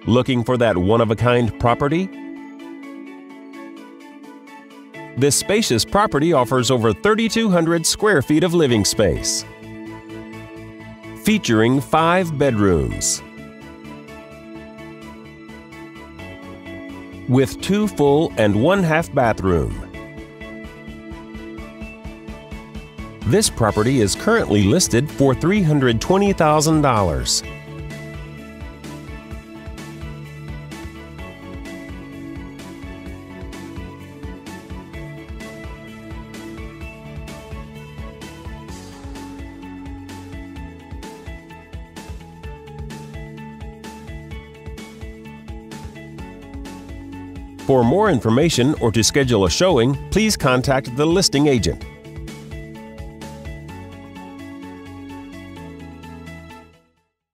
Looking for that one-of-a-kind property? This spacious property offers over 3,200 square feet of living space, featuring 5 bedrooms, with 2 full and 1 half bathroom. This property is currently listed for $320,000. For more information or to schedule a showing, please contact the listing agent.